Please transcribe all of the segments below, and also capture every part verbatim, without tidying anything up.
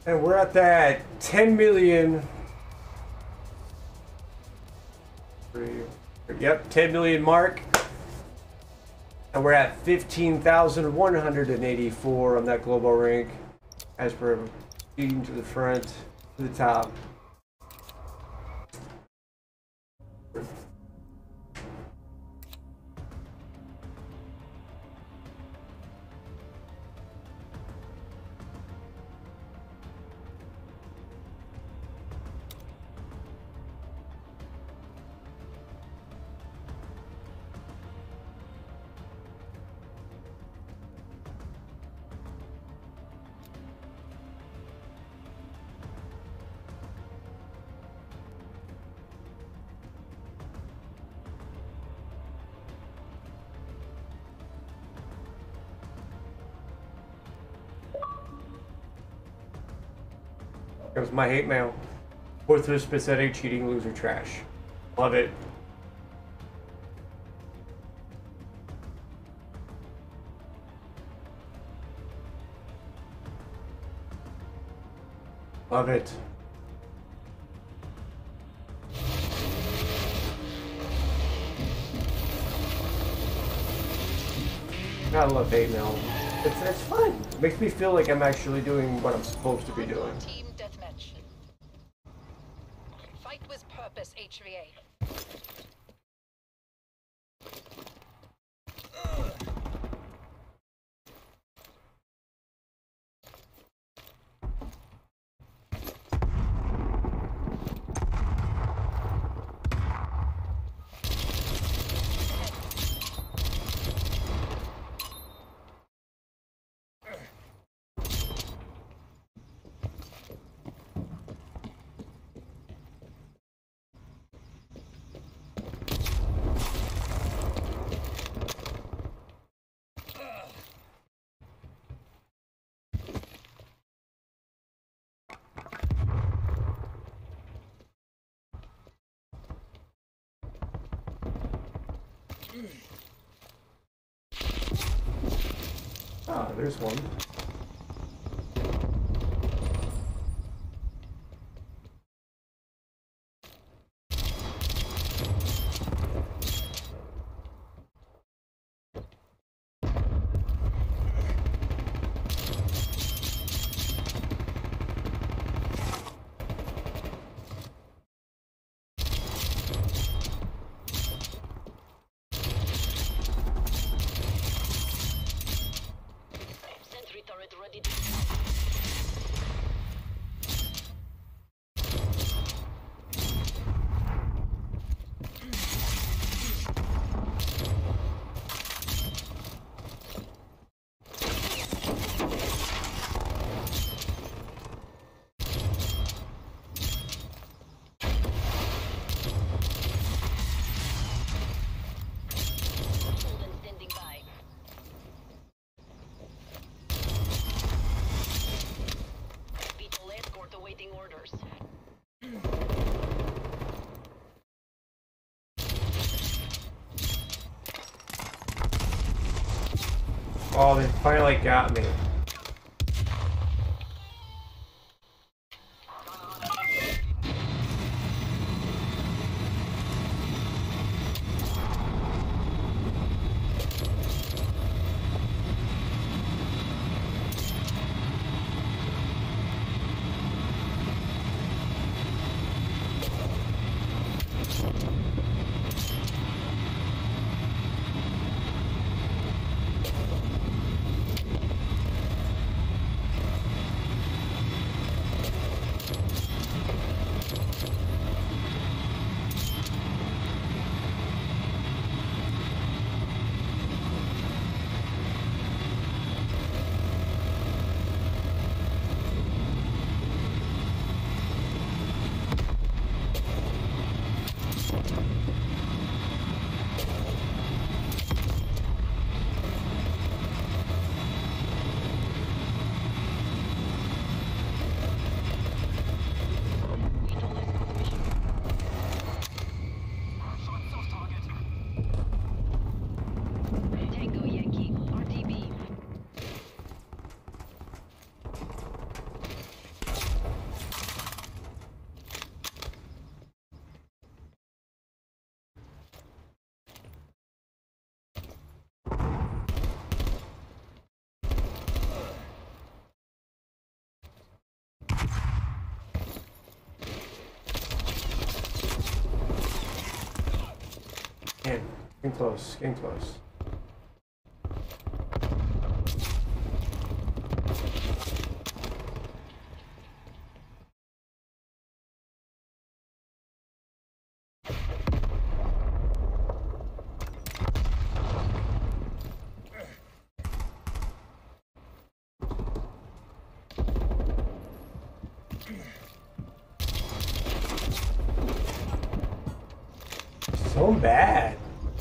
And we're at that ten million. Yep, ten million mark. And we're at fifteen thousand one hundred eighty-four on that global rank. As we're leading to the front, to the top. Comes my hate mail. Worthless, pathetic, cheating, loser, trash. Love it. Love it. Gotta love hate mail. It's, it's fun. It makes me feel like I'm actually doing what I'm supposed to be doing. Team deathmatch. Fight with purpose, H V A. Ah, there's one. Oh, they finally got me. Getting close, getting close. So bad.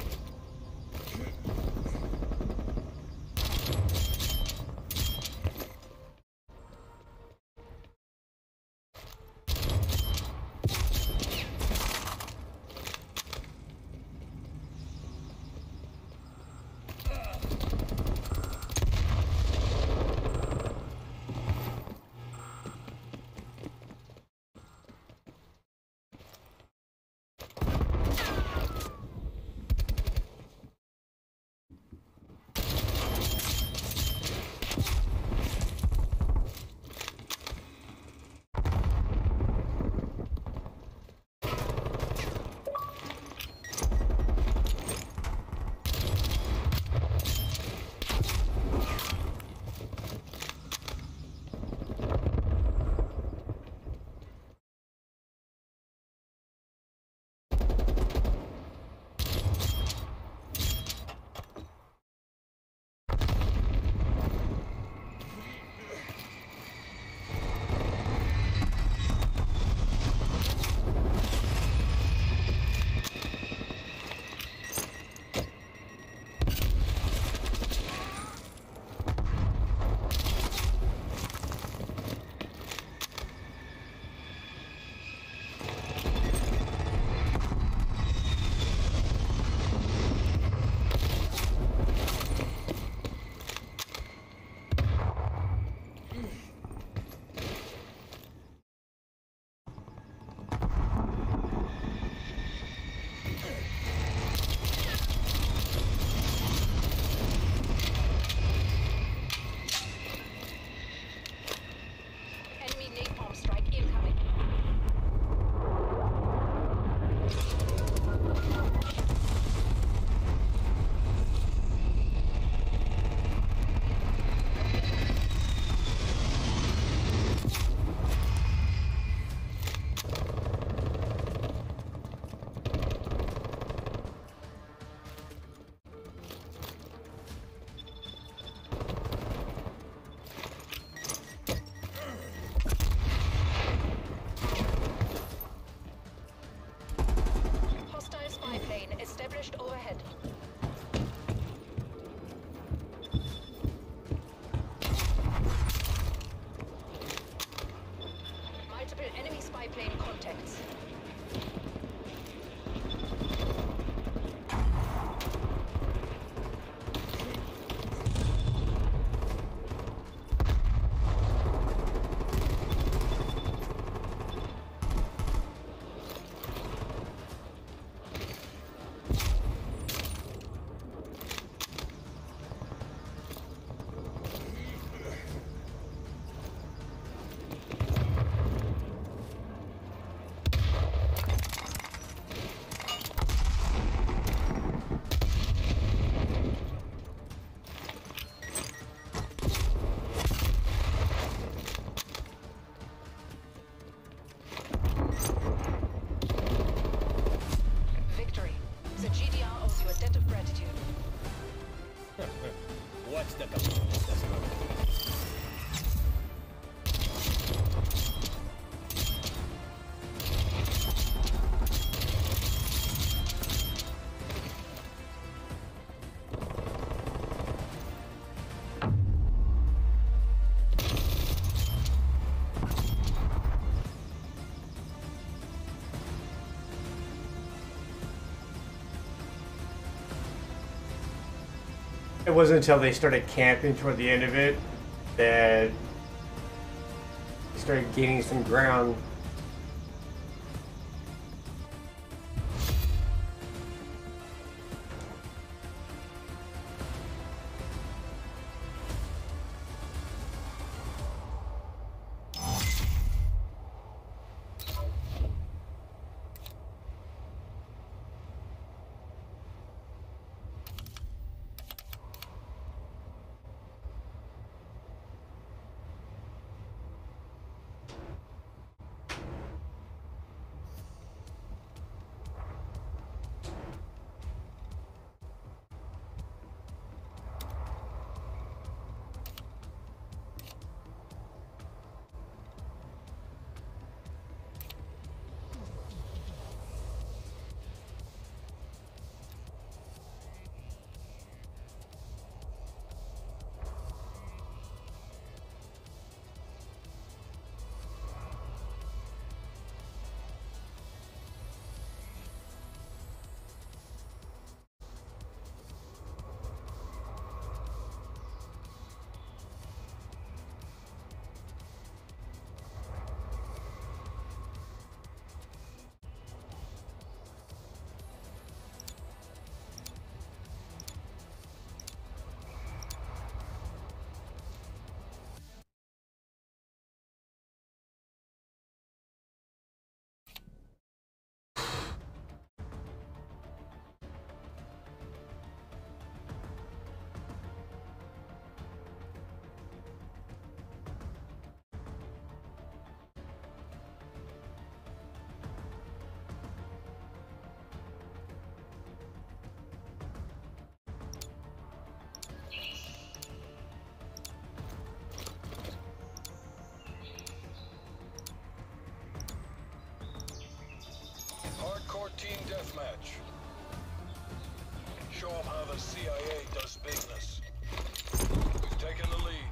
It wasn't until they started camping toward the end of it that they started gaining some ground. Team deathmatch. Show them how the C I A does business. We've taken the lead.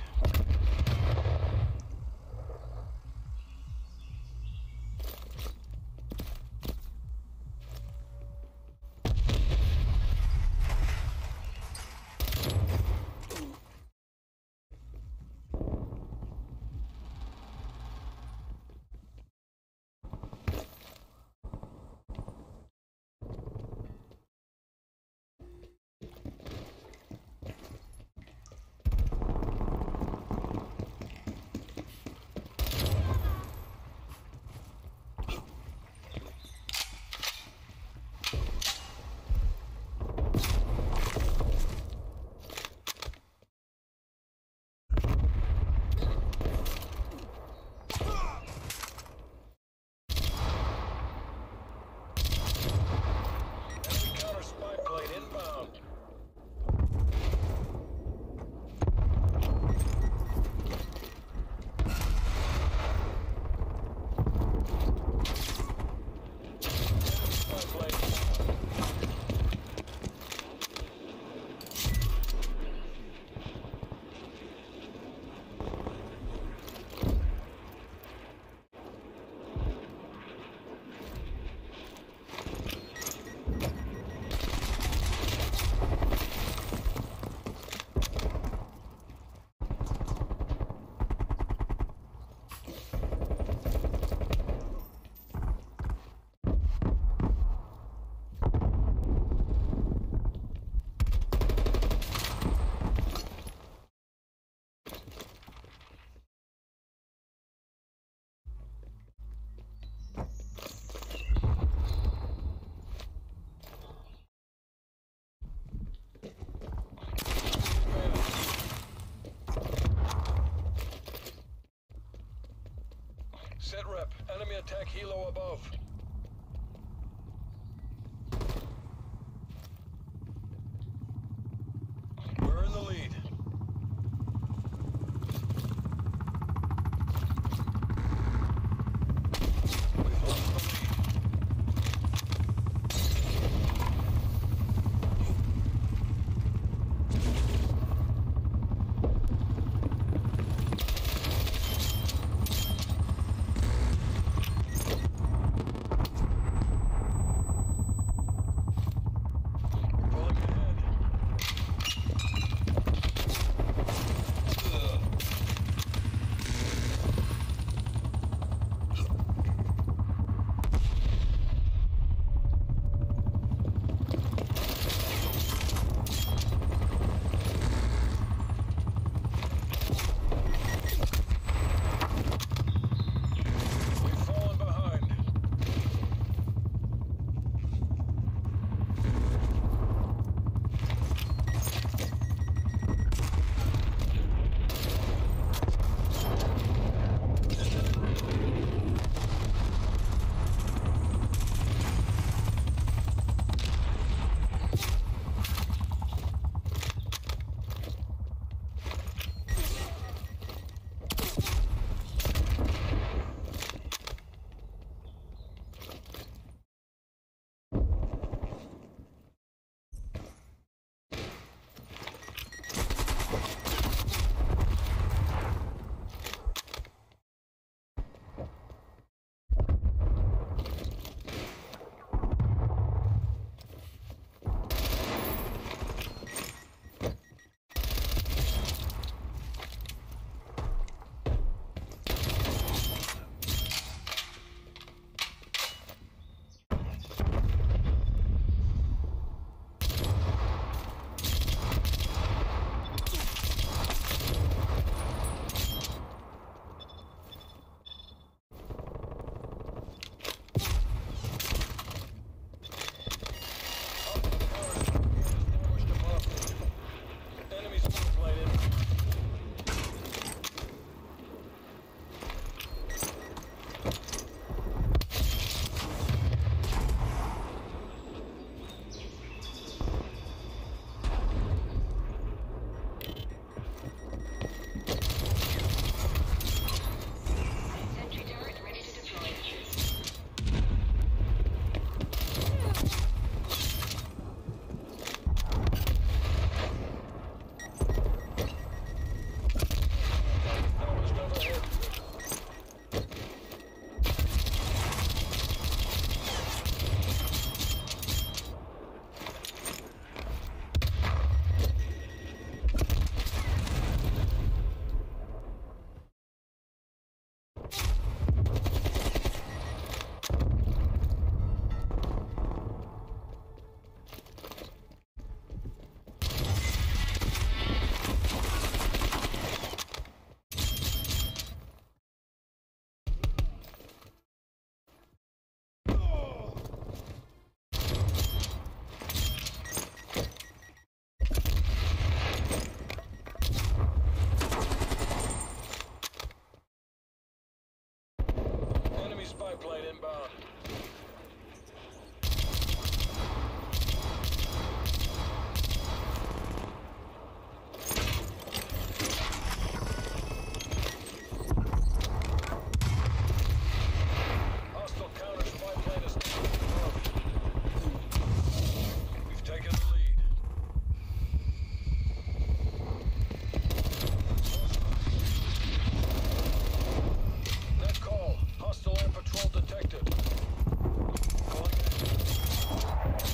Set rep. Enemy attack helo above. We're in the lead. We've lost the lead. plane inbound. Hostile counter spy plane is above. We've taken the lead. Net call. Hostile air patrol detected. Calling in.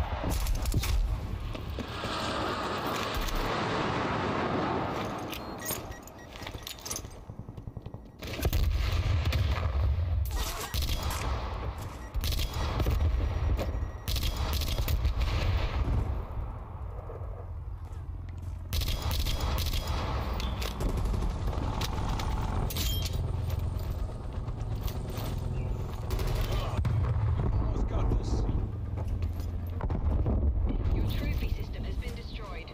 Almost got this. Your trophy system has been destroyed.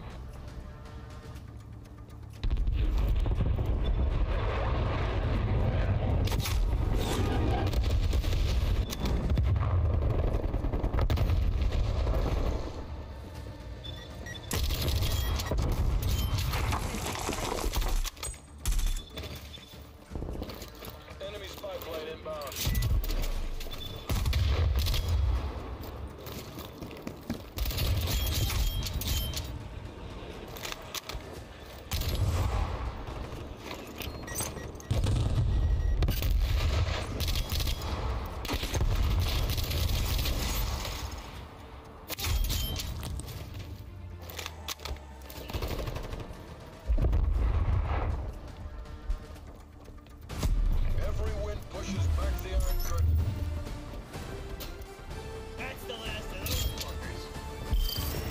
Enemy spy plane inbound. Every wind pushes back the Iron Curtain. That's the last of those fuckers.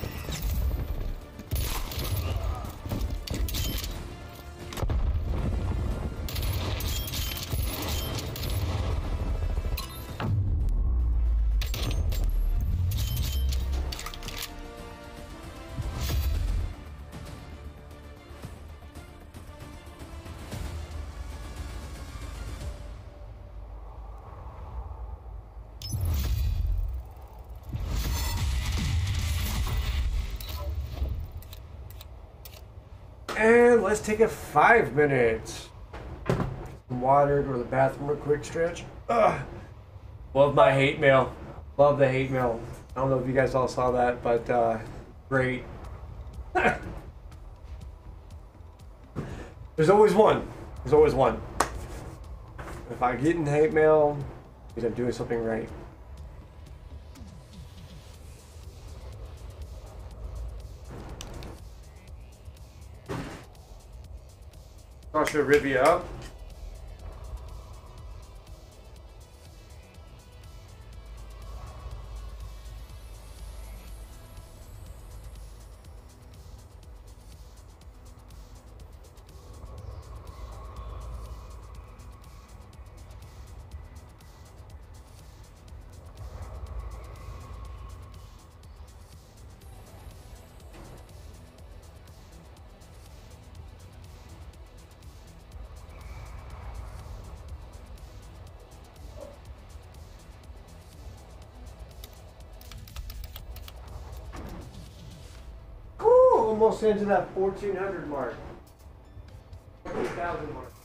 And let's take a five minutes. Some water, go to the bathroom real quick stretch. Ugh. Love my hate mail. Love the hate mail. I don't know if you guys all saw that, but uh, great. There's always one. There's always one. If I get in hate mail, means I'm doing something right. Sasha Rivia up. Almost into that fourteen hundred mark. fourteen thousand mark.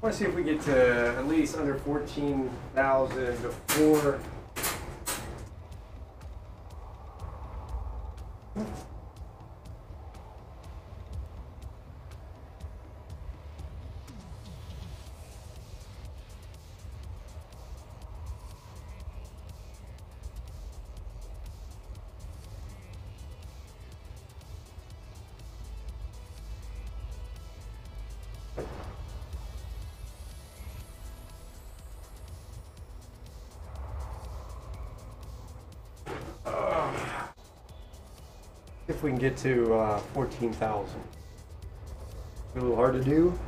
Let's see if we get to at least under fourteen thousand before. If we can get to uh, fourteen thousand. A little hard to do.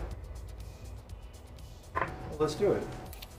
Well, let's do it.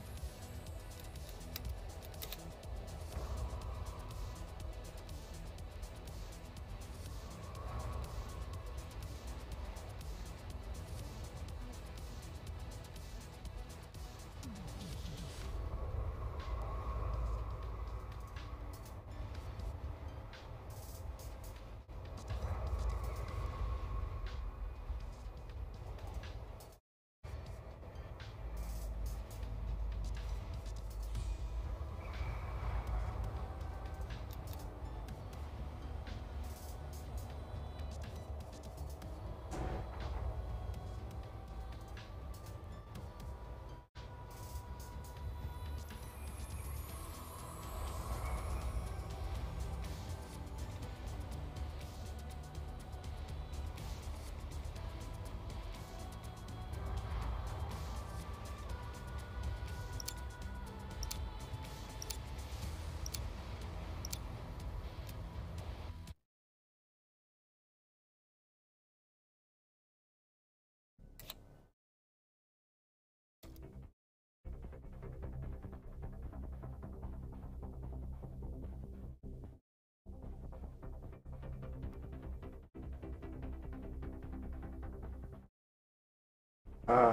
Ah.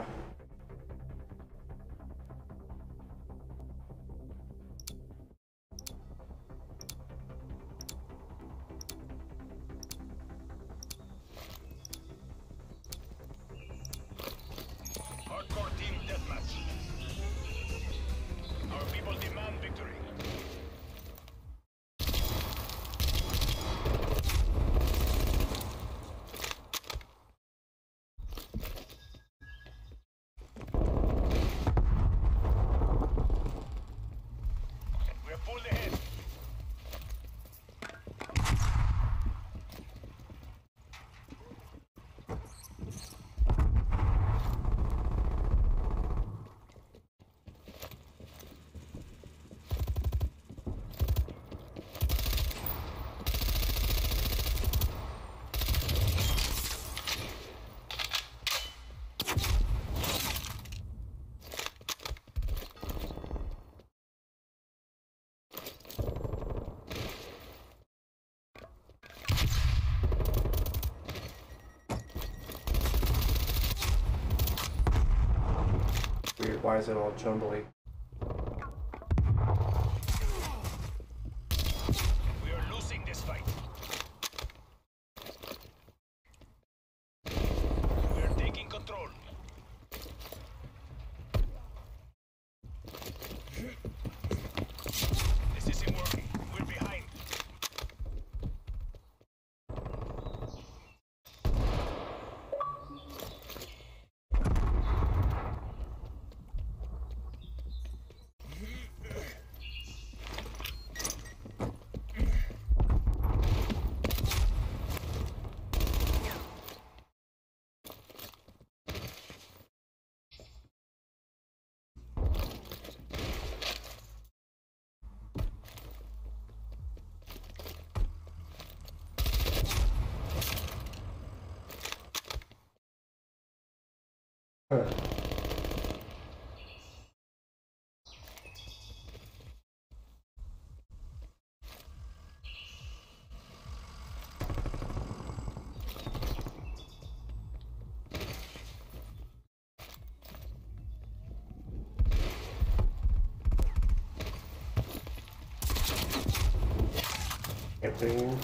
Hardcore team deathmatch. Our people demand victory. We have pulled ahead. Weird. Why is it all jumbly? We are losing this fight. We are taking control. This isn't working. We're behind. Huh. Everything.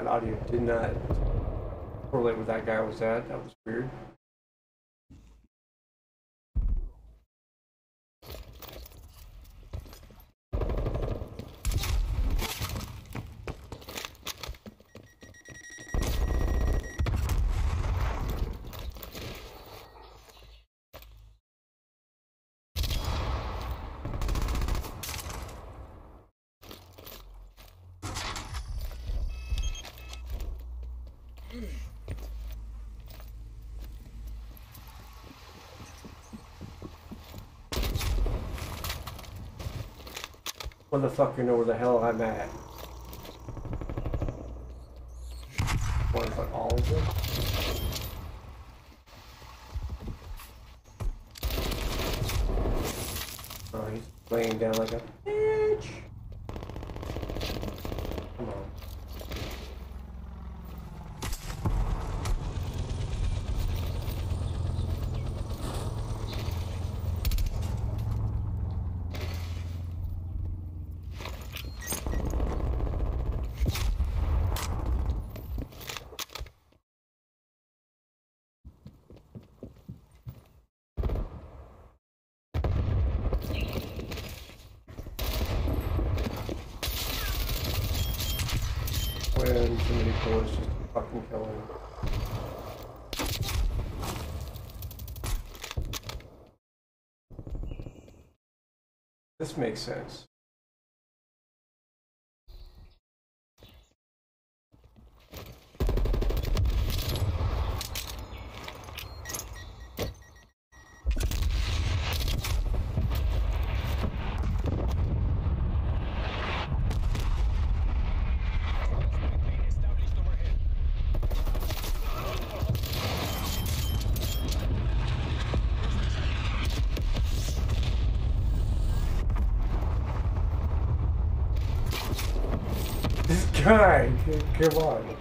That audio did not correlate with that guy was at. That was weird. Motherfucker know where the hell I'm at. What is like all of them? Oh, he's laying down like a bitch. Come on. When too many bullets just to fucking kill him. This makes sense. This guy, come on.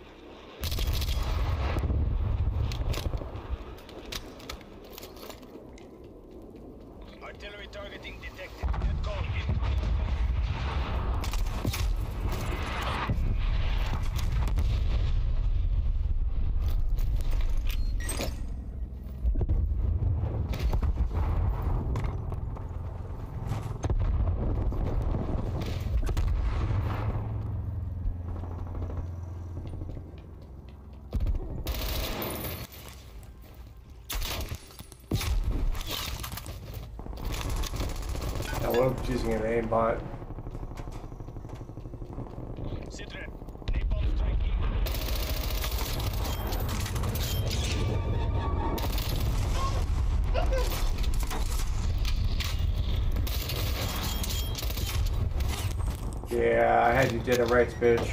Artillery targeting detected. Good call. I love using an aimbot. Sitrep. Napalm strike Yeah, I had you dead and rights, bitch.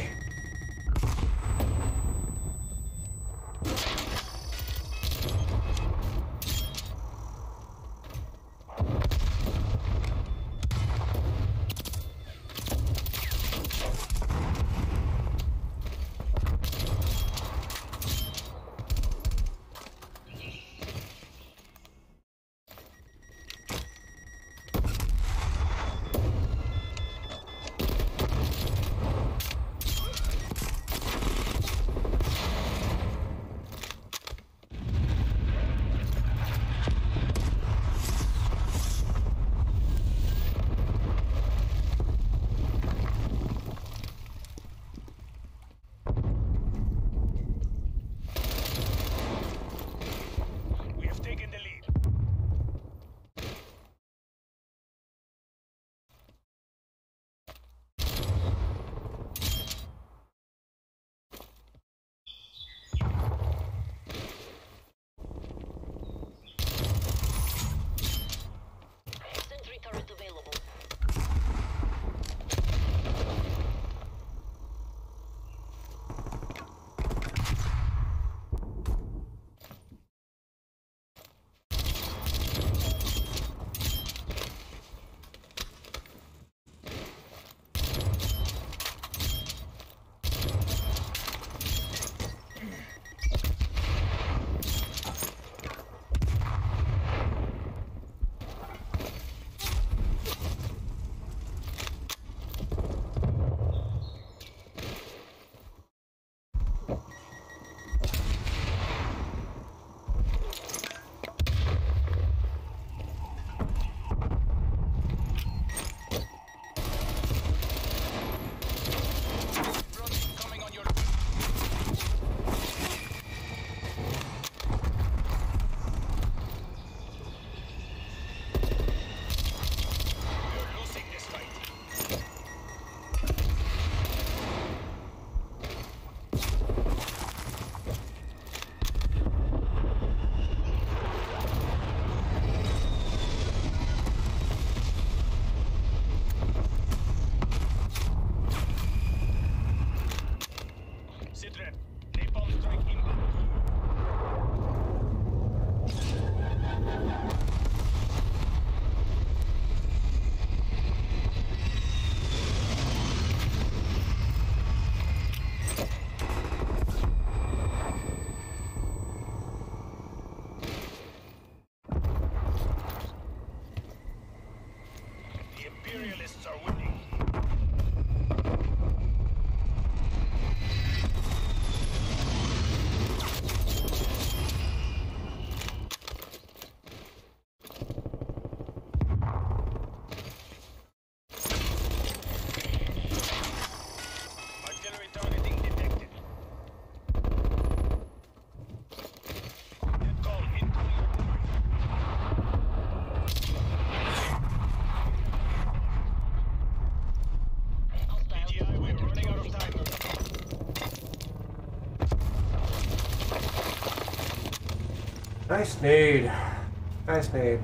Nice nade. Nice nade.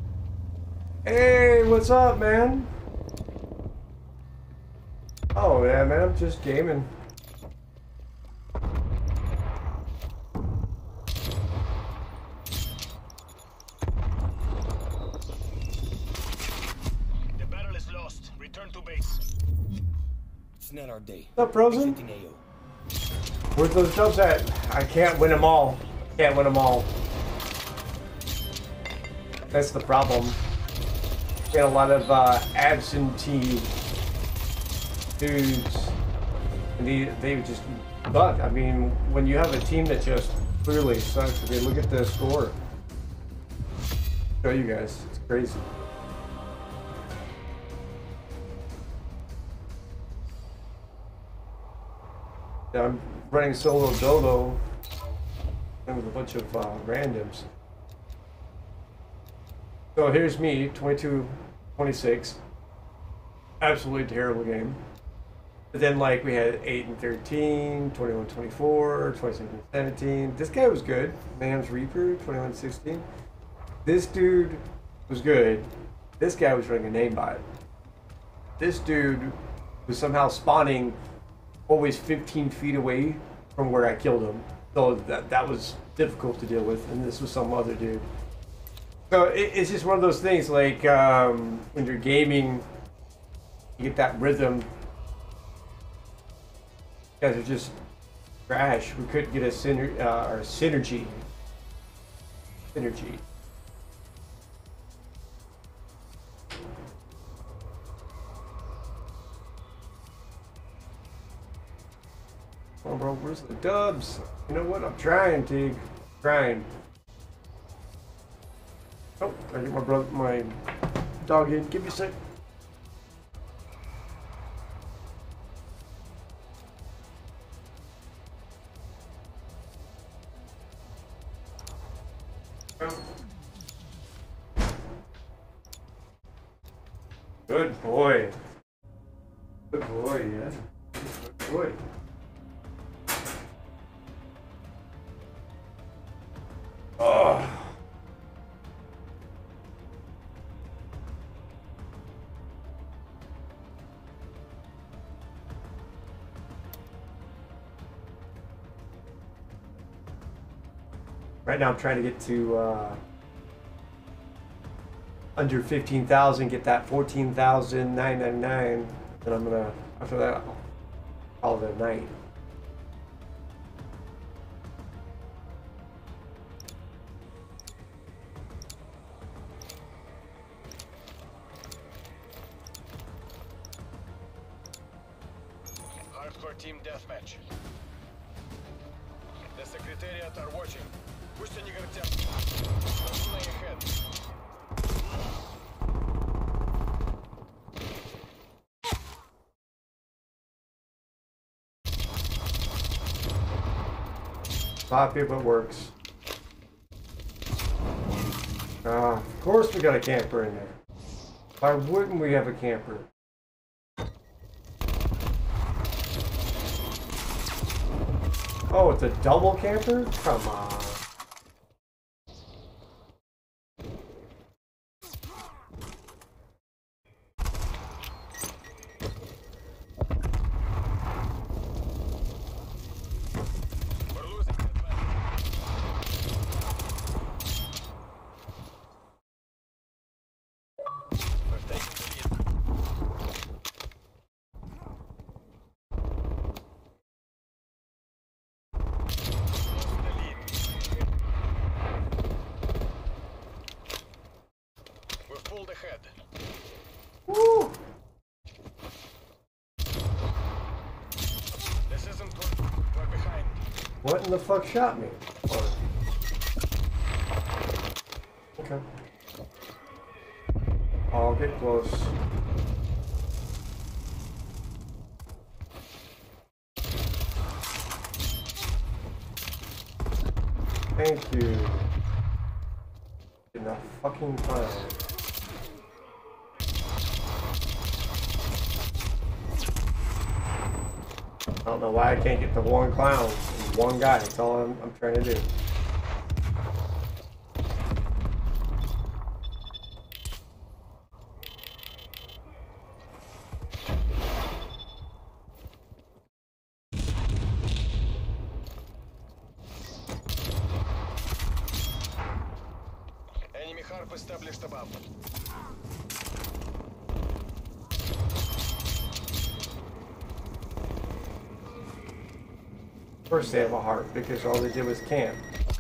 Hey, what's up, man? Oh, yeah, man, I'm just gaming. The battle is lost. Return to base. It's not our day. What's up, Frozen? Exiting A O. Where's those jumps at? I can't win them all. Can't win them all. That's the problem. Get a lot of uh, absentee dudes, and they they just buck. I mean, when you have a team that just clearly sucks. I mean, look at the score. Show you guys, it's crazy. Yeah, I'm running solo dolo and with a bunch of uh, randoms. So here's me, twenty-two twenty-six. Absolutely terrible game. But then like we had eight and thirteen, twenty-one twenty-four, twenty-seven seventeen. This guy was good. Man's Reaper, twenty-one sixteen. This dude was good. This guy was running a name bot. This dude was somehow spawning always fifteen feet away from where I killed him. So that, that was difficult to deal with. And this was some other dude. So it, it's just one of those things, like um, when you're gaming, you get that rhythm. You guys are just trash. We couldn't get a syner uh, or synergy. Synergy. Come on, bro. Where's the dubs? You know what? I'm trying, Tig. Trying. Oh, I get my brother, my dog in. Give me a sec. Good boy. Good boy, yeah. Good boy. Oh. Right now I'm trying to get to uh, under fifteen thousand, get that fourteen thousand nine hundred ninety-nine, and I'm gonna, after that, I'll call it a night. Hardcore team deathmatch. The Secretariat are watching. Пусть они гордятся. Play ahead. Five people, it works. Ah, of course we got a camper in there. Why wouldn't we have a camper? Oh, it's a double camper? Come on. We're losing that battle. We've taken the lead. We've pulled ahead. Woo! This isn't good. We're behind. What in the fuck shot me? Oh. Okay. I'll get close. Thank you. In that fucking clown. I don't know why I can't get the one clown. One guy. That's all I'm, I'm trying to do. Map established above. Of course they have a heart because all they did was camp.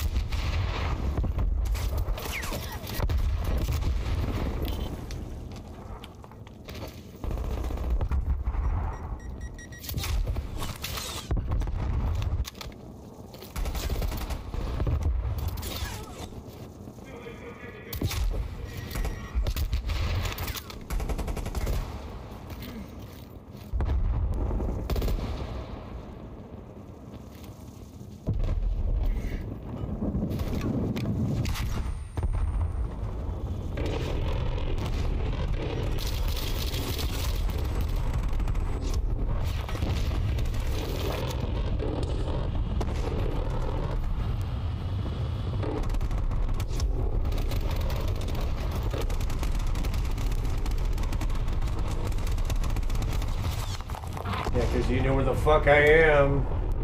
Yeah, because you know where the fuck I am.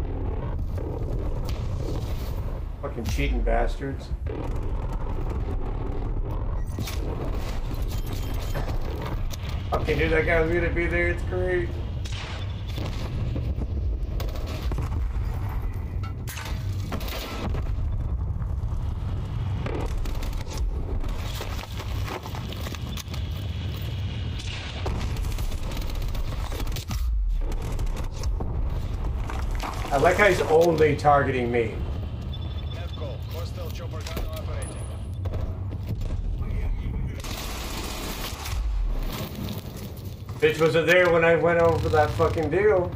Fucking cheating bastards. Okay, dude, that guy was gonna be there. It's great. I like how he's only targeting me. Net call. Hostile chopper gun operating. Bitch wasn't there when I went over that fucking deal.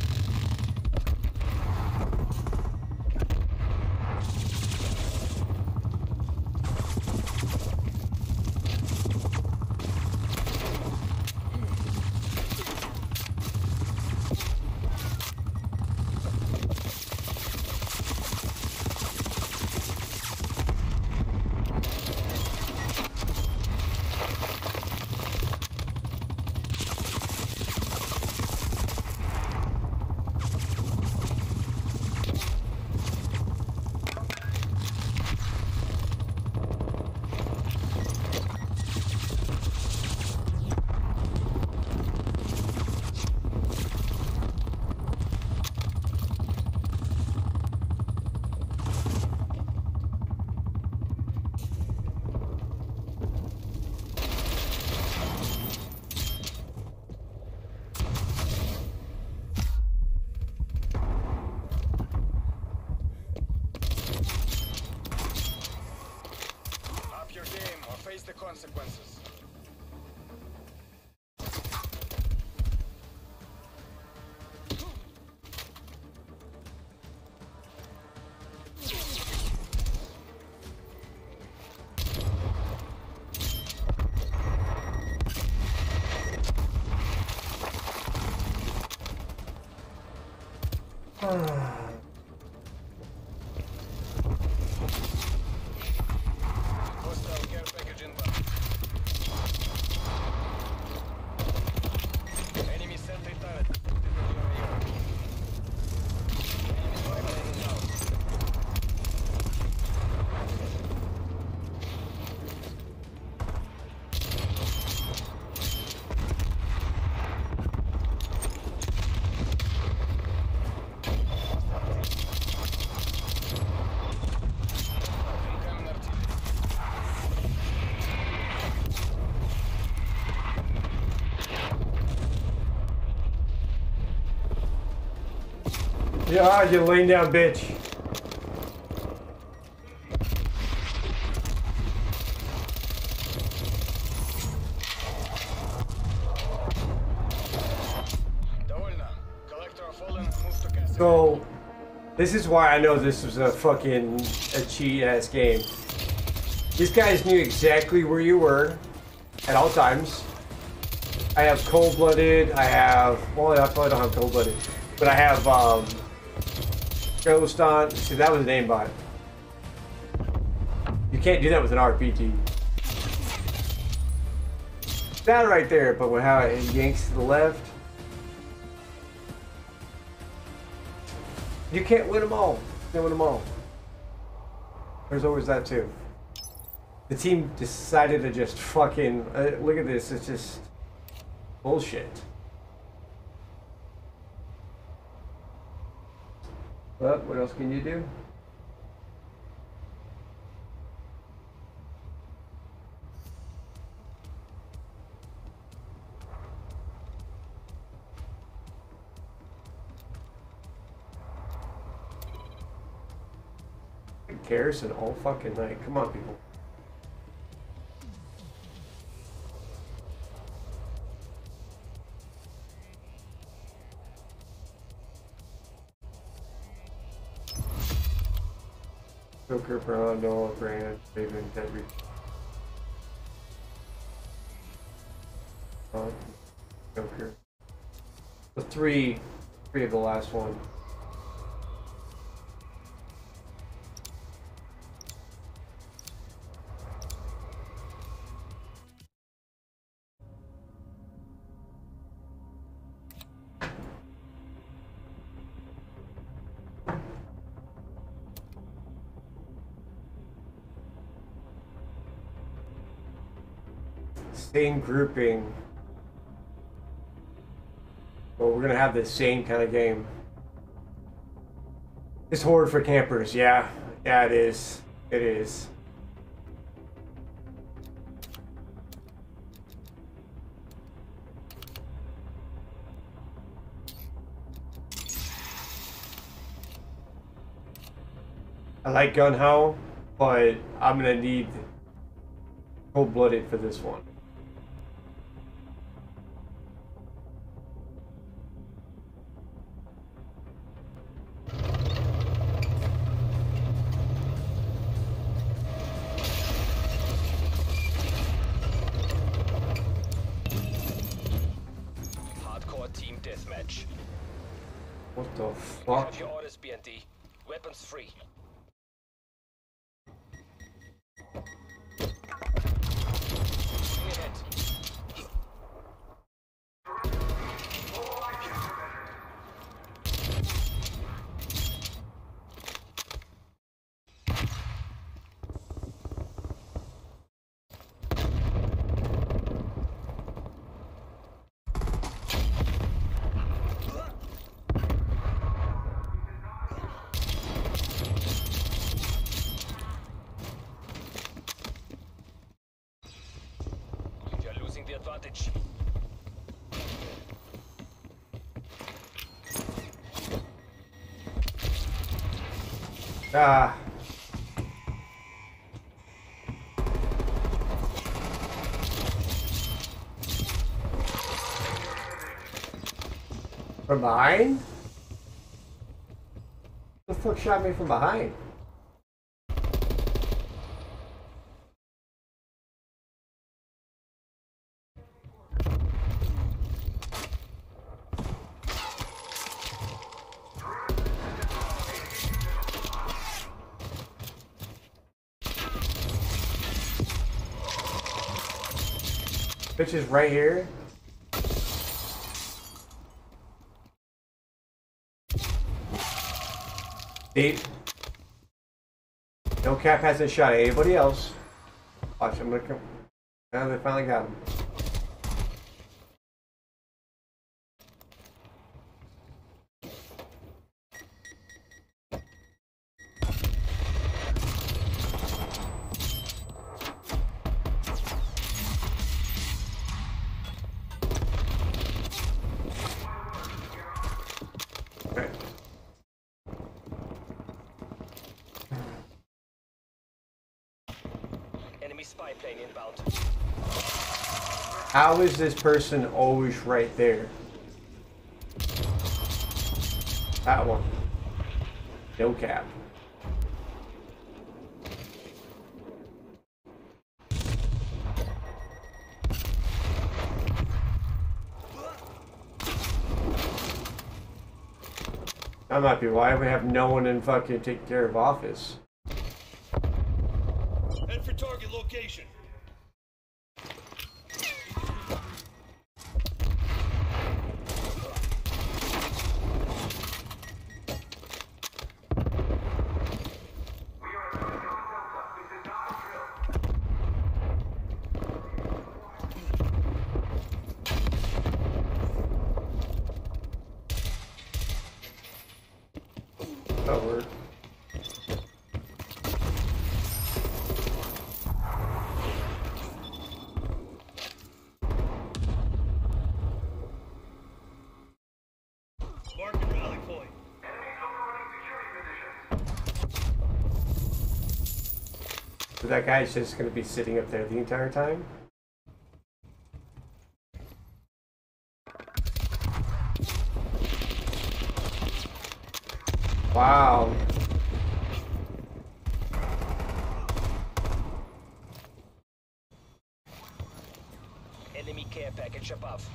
The consequences. Hostile care package inbound. Enemy sentry turret. Enemy vibrating now. Incoming artillery. Yeah, you laying down, bitch. Довольно. Collector fallen. Move to castle. So, this is why I know this was a fucking a cheat ass game. These guys knew exactly where you were at all times. I have cold-blooded. I have well, I probably don't have cold-blooded, but I have um, Ghost on. See, that was an aimbot. You can't do that with an R P G. That right there, but with how it yanks to the left, you can't win them all. You can't win them all. There's always that too. The team decided to just fucking uh, look at this. It's just bullshit. But what else can you do? Garrison all fucking night. Come on, people. Joker, Brown, Noah, Brand, Raven, Henry. Uh, Joker. The three, three of the last one. Same grouping. Well, we're gonna have the same kind of game. It's Horde for campers, yeah. Yeah, it is. It is. I like Gunhow, but I'm gonna need cold-blooded for this one. What the fuck? Have your orders, B and D. Weapons free. Bring it in. Advantage. Ah. From behind? Who the fuck shot me from behind? Bitch is right here. See? No Cap hasn't shot at anybody else. Watch, I'm gonna come. Now they finally got him. Spy plane inbound. How is this person always right there? That one. No Cap. That might be why we have no one in fucking taking care of office. Head for target location. That'll work. Marking rally point. So that guy's just going to be sitting up there the entire time? Wow. Enemy care package above.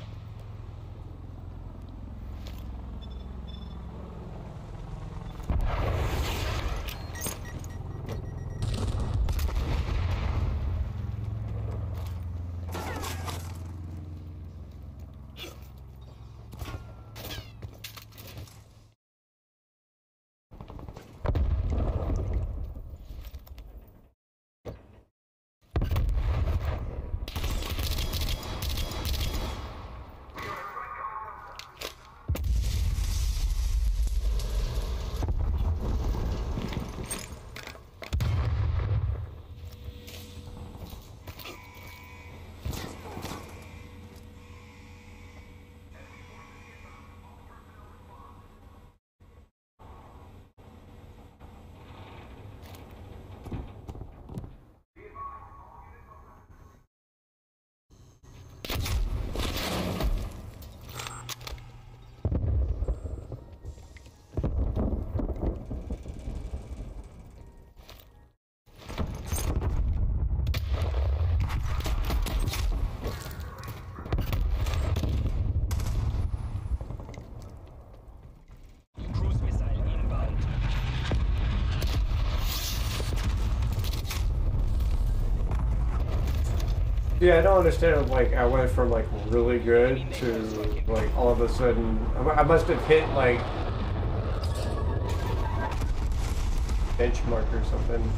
Cruise missile inbound. Yeah, I don't understand. Like, I went from like really good to like all of a sudden, I mu- I must have hit like benchmark or something.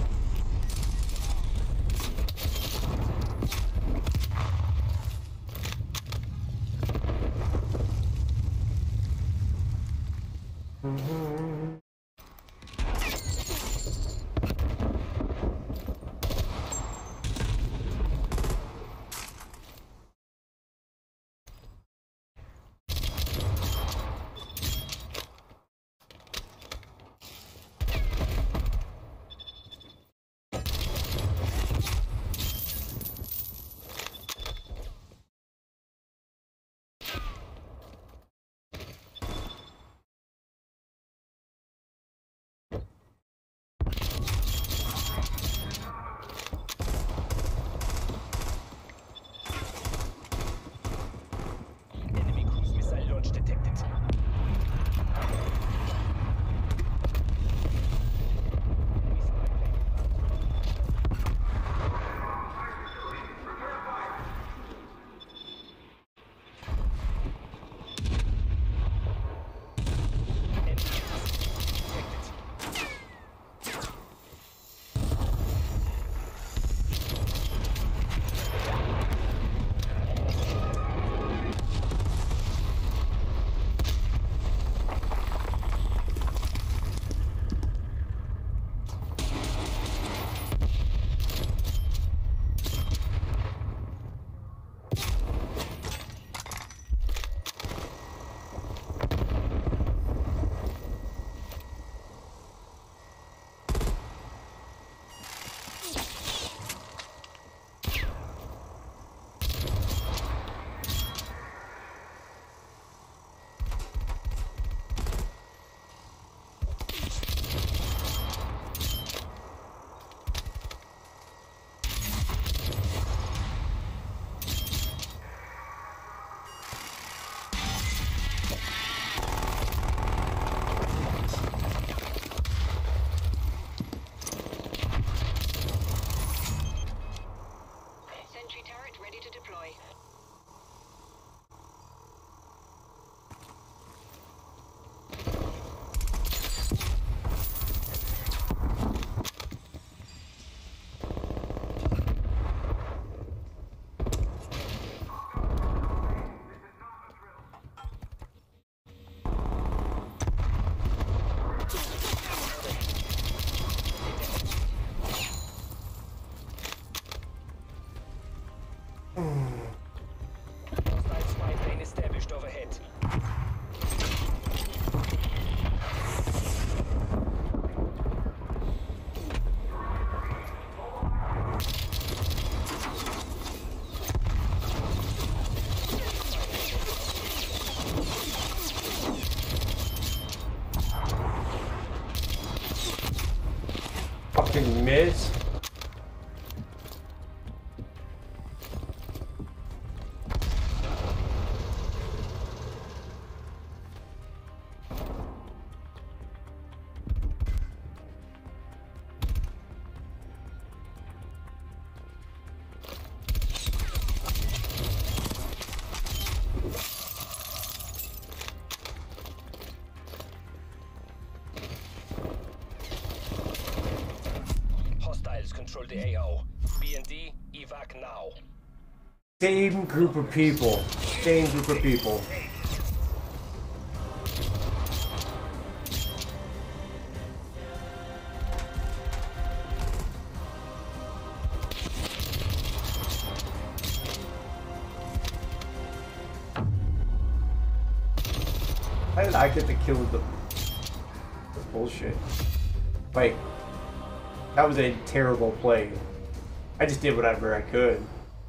fucking miss. Hostiles control the A O. B and D, evac now. Same group of people. Same group of people. How did I get the kill with the, the bullshit? Wait. That was a terrible play. I just did whatever I could.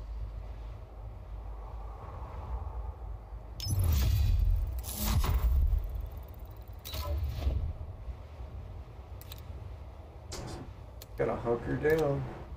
Gotta hunker down.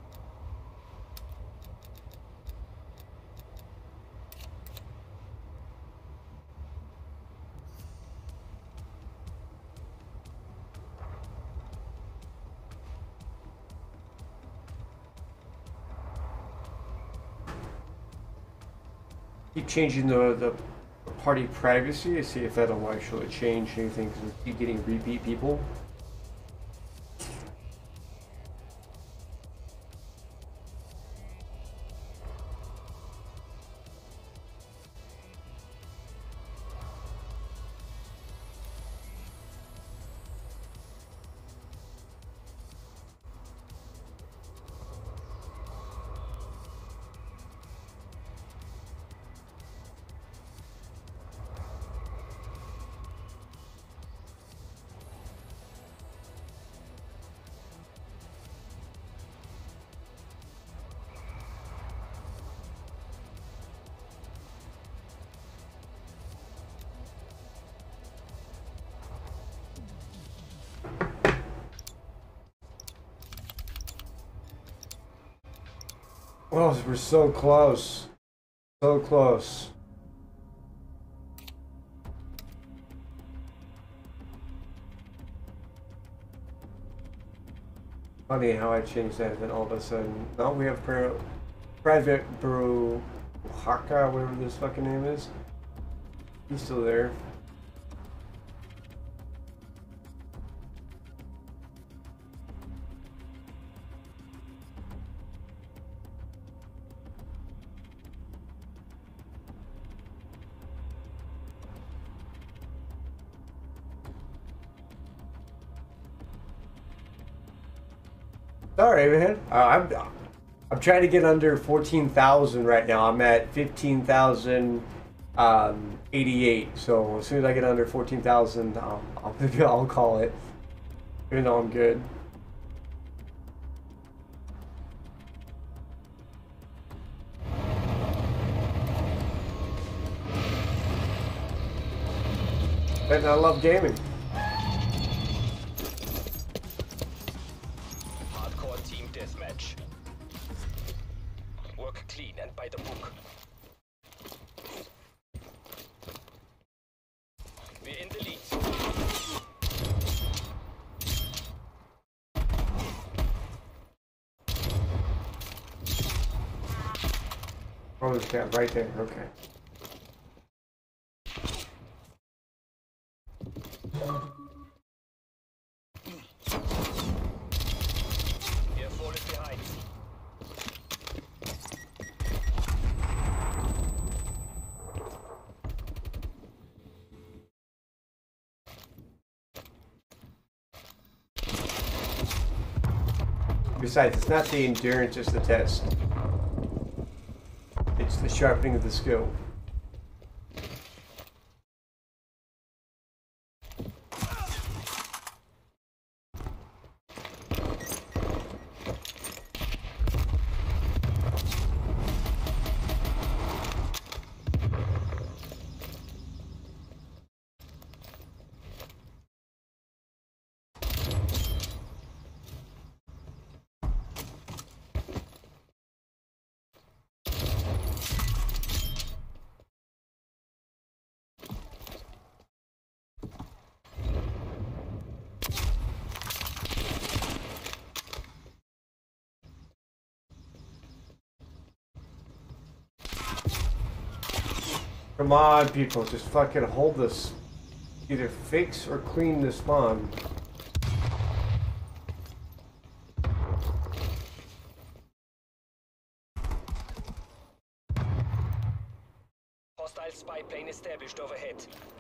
Keep changing the, the party privacy to see if that'll actually change anything because we keep getting repeat people. Oh, we're so close. So close. Funny how I changed that, and then all of a sudden, now we have pri Private Bro Haka, whatever this fucking name is. He's still there. Sorry, man. Uh, I'm I'm trying to get under fourteen thousand right now. I'm at fifteen thousand um, eighty-eight. So as soon as I get under fourteen thousand, I'll, I'll I'll call it. Even though I'm good. And I love gaming. Deathmatch. Work clean and by the book. We're in the lead. Oh, this guy right there. Okay. Besides, it's not the endurance, it's the test. It's the sharpening of the skill. Come on, people, just fucking hold this. Either fix or clean the spawn. Hostile spy plane established overhead.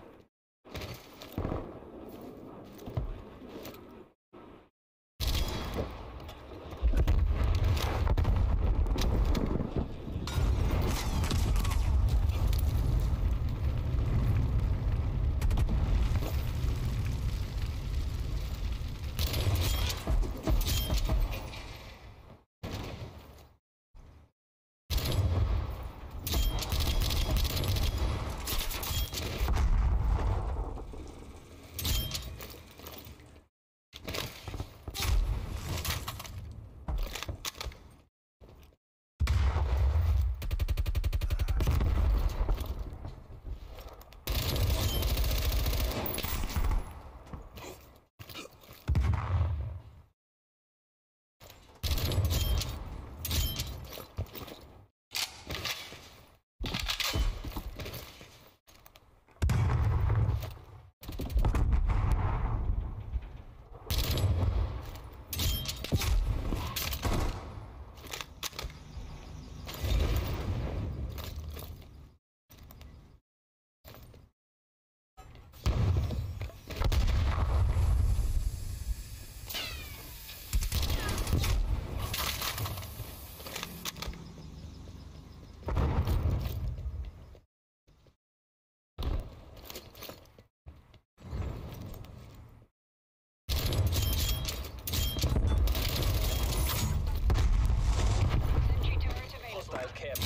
Sentry turret available. Hostile camp.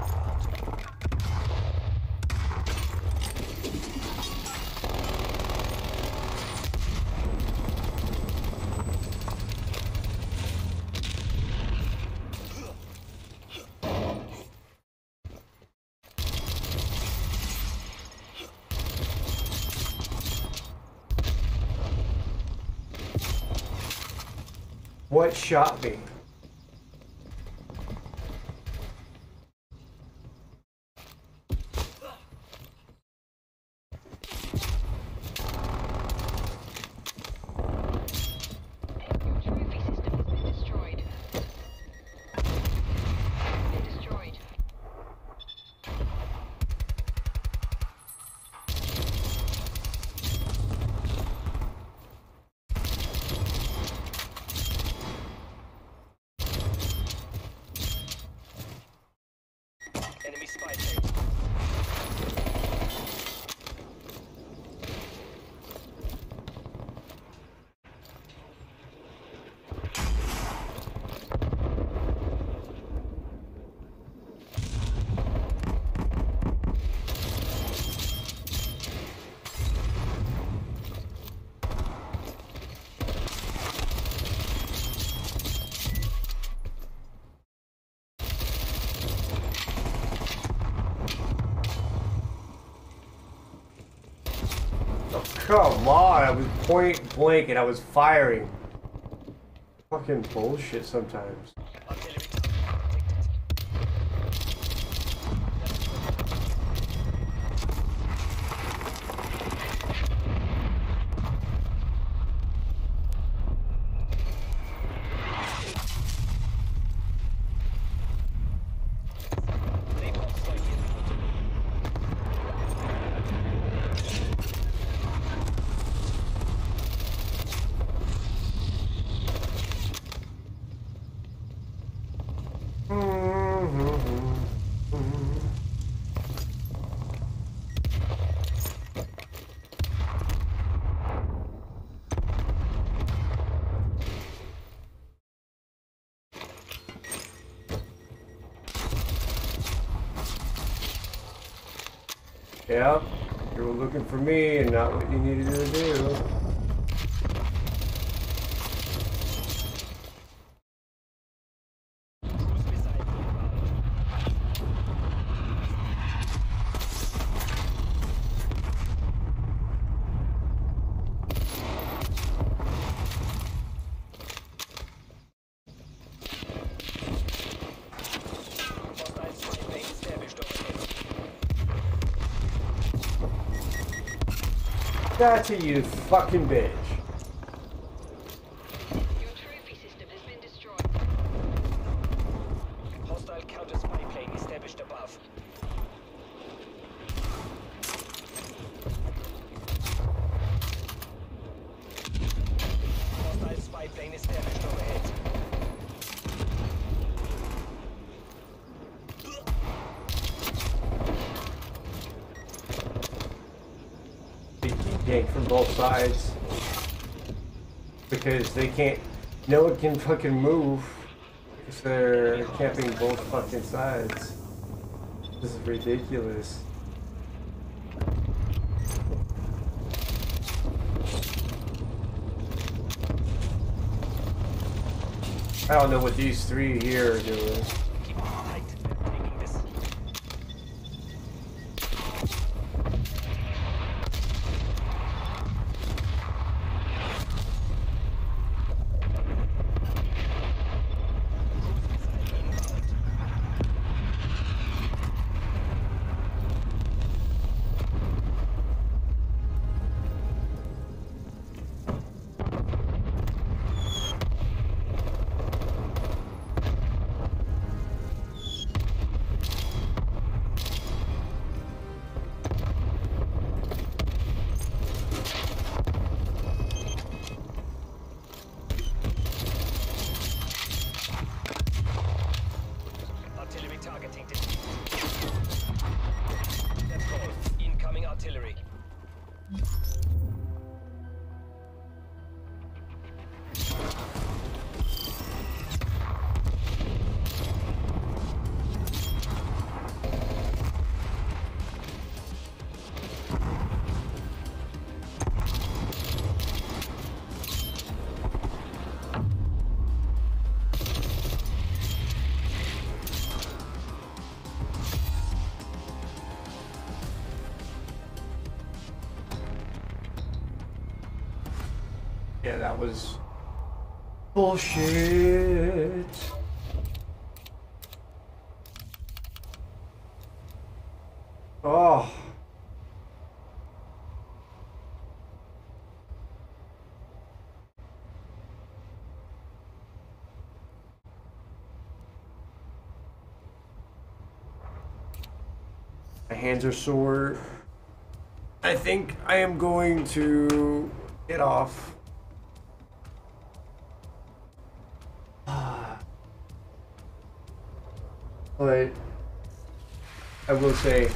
What shot me? Your trophy system has been destroyed. Been destroyed. Enemy spy plane. Oh, come on, I was point blank and I was firing. Fucking bullshit sometimes. Artillery detected. Napalm strike input. Yeah, you were looking for me and not what you needed to do. Cruise missile inbound. Hostile spy plane established overhead. Gotcha, you fucking bitch. Your trophy system has been destroyed. Hostile counter spy plane established above. Hostile spy plane established overhead. Yanked from both sides because they can't. No one can fucking move because they're camping both fucking sides. This is ridiculous. I don't know what these three here are doing. Keep it tight. We're taking this. Artillery targeting this. Let's go. Incoming artillery. Yeah, that was bullshit. Oh. My hands are sore. I think I am going to get off. But I will say,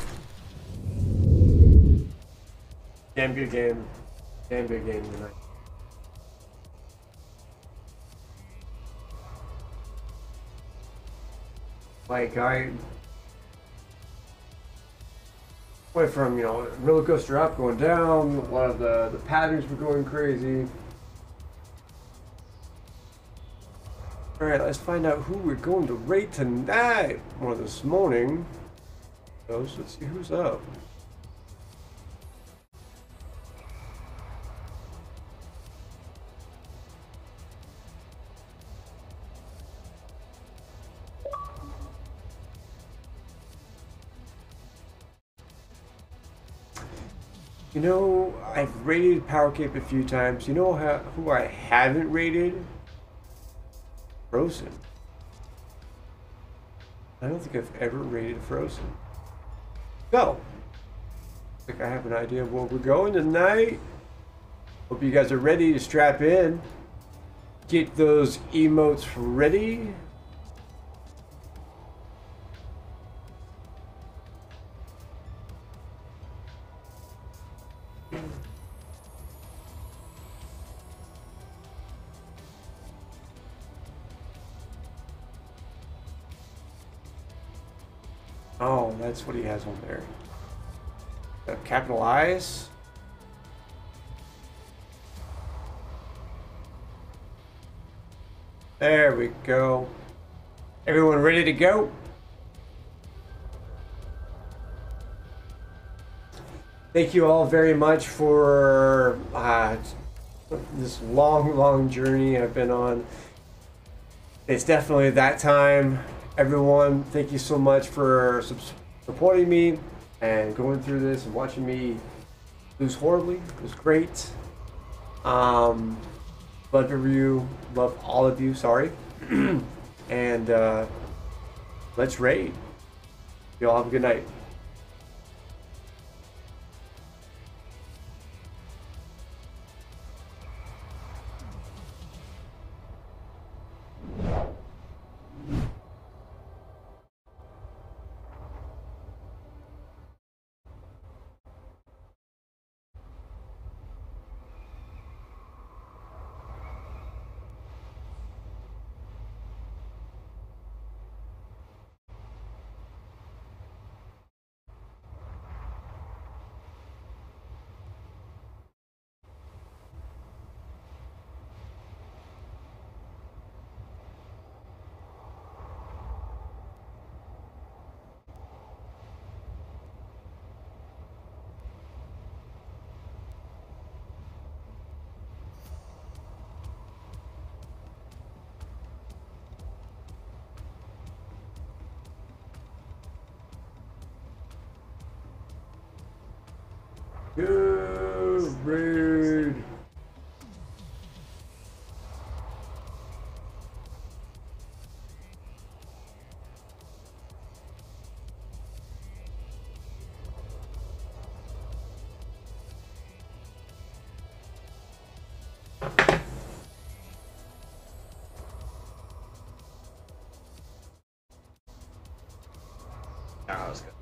damn good game, damn good game tonight. Like I went from, you know, roller coaster up, going down. A lot of the the patterns were going crazy. All right, let's find out who we're going to raid tonight. Or this morning. So let's see who's up. You know, I've raided Power Cape a few times. You know how, who I haven't raided? Frozen. I don't think I've ever raided Frozen. So, I think I have an idea of where we're going tonight. Hope you guys are ready to strap in. Get those emotes ready. Oh, that's what he has on there. Uh, capital I's. There we go. Everyone ready to go? Thank you all very much for uh, this long, long journey I've been on. It's definitely that time. Everyone, thank you so much for supporting me and going through this and watching me lose horribly. It was great. Um, love your review. Love all of you. Sorry. And uh, let's raid. Y'all have a good night. Good raid. Ah, that was good.